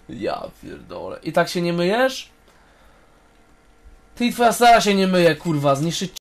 Ja pierdolę. I tak się nie myjesz? Ty i twoja stara się nie myje, kurwa, zniszczyć